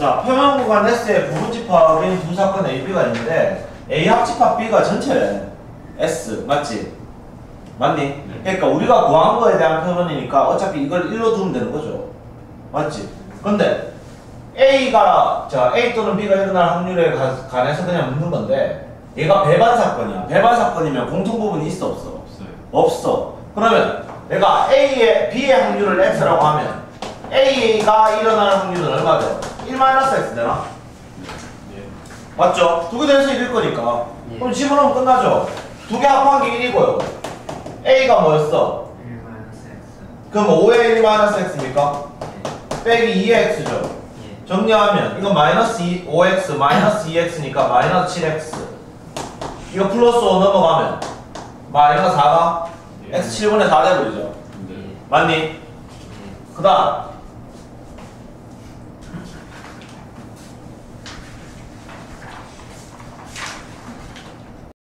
자, 평형 구간 S의 부분집합인 두 사건 A, B가 있는데 A 합집합 B가 전체래. S 맞지? 맞니? 네. 그러니까 우리가 구한 거에 대한 표현이니까 어차피 이걸 1로 두면 되는 거죠. 맞지? 근데 A가 자 A 또는 B가 일어날 확률에 관해서 그냥 묻는 건데 얘가 배반 사건이야. 배반 사건이면 공통 부분이 있어 없어? 없어요. 없어. 그러면 내가 B의 확률을 X라고 하면 A가 일어나는 확률은 얼마 돼? 1-X 되나? 네. 맞죠? 두 개 돼서 1일 거니까. 예. 그럼 집어넣으면 끝나죠? 두 개 합한 게 1이고요. A가 뭐였어? 1-X. 그럼 5의 1-X입니까? 빼기 2의 X죠. 예. 정리하면 이거 마이너스 5X 마이너스 2X니까 마이너스 7X. 이거 플러스 5 넘어가면 마이너스 4가 예. X 7분의 4 돼버리죠. 네. 맞니? 예. 그 다음